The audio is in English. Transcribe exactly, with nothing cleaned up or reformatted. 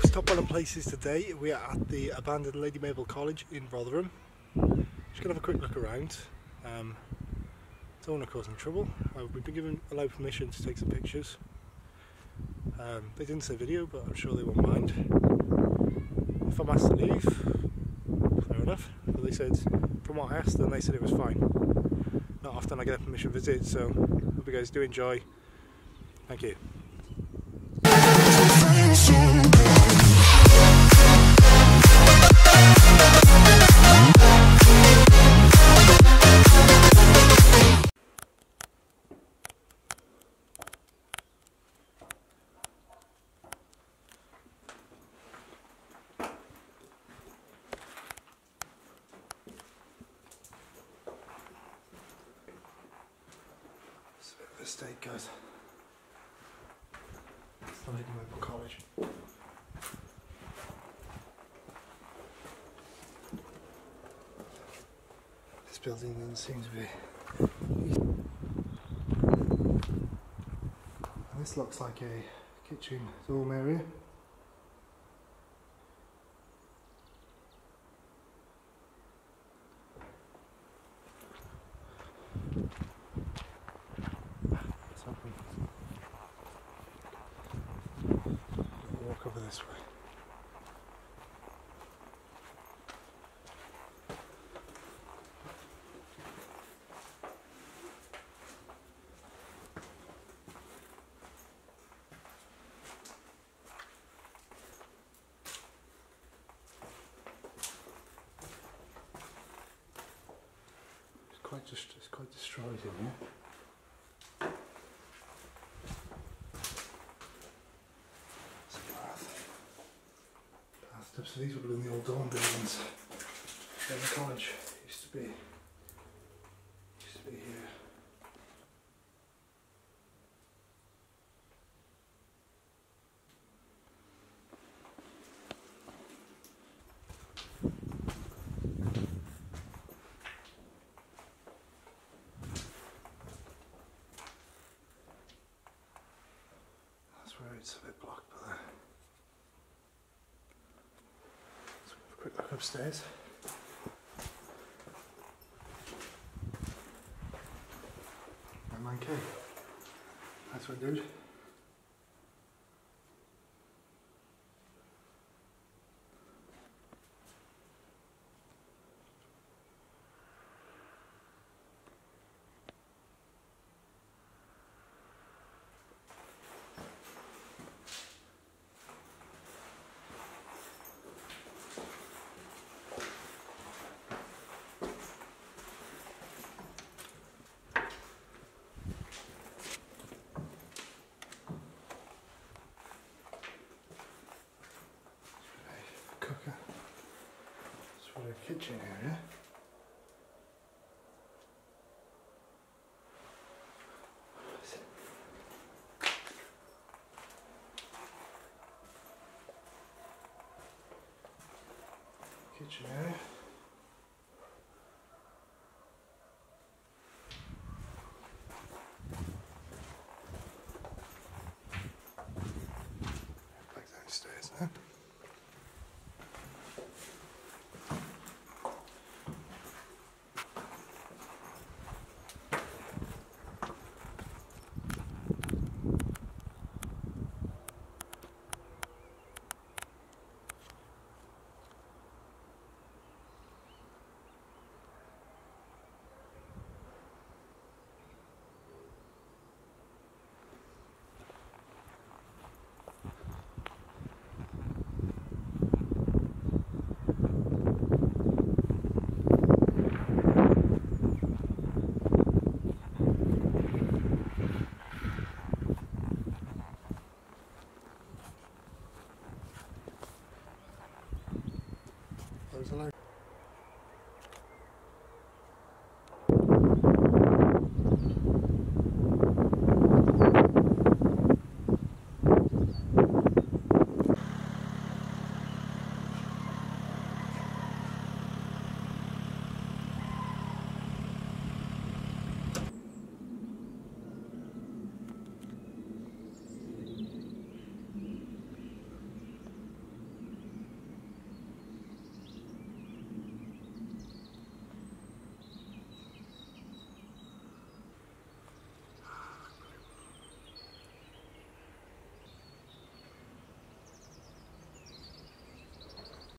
Top one of places today. We are at the abandoned Lady Mabel College in Rotherham. Just gonna have a quick look around. Um, don't want to cause any trouble. Uh, we've been given allowed permission to take some pictures. Um, they didn't say video, but I'm sure they won't mind. If I'm asked to leave, fair enough. But they said, from what I asked them, they said it was fine. Not often I get a permission visit, so hope you guys do enjoy. Thank you. It's a bit of a estate, guys. It's the Lady Mabel College. This building doesn't seem to be. And this looks like a kitchen dorm area. Let's open. Walk over this way. It's quite just it's quite destroyed in here. So these would have been the old dorm buildings where the college used to be. Used to be here. That's where it's a bit blocked by there. Quick look upstairs. nine K. That's what dude. Cooker. Sort of kitchen area. Kitchen area. Back downstairs now. Close the light.